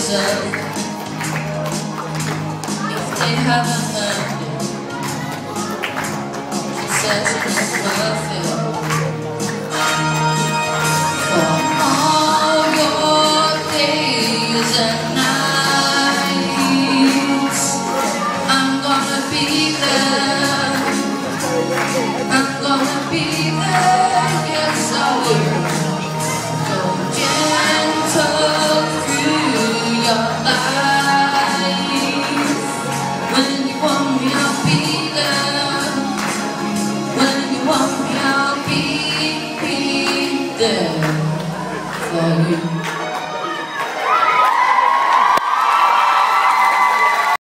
yourself if they haven't learned it. She says it's worth it. For all your days and nights, I'm gonna be there. I'm gonna be there, yes I will. Go gentle through your life. When you want me, I'll be there. When you want me, I'll be there for you.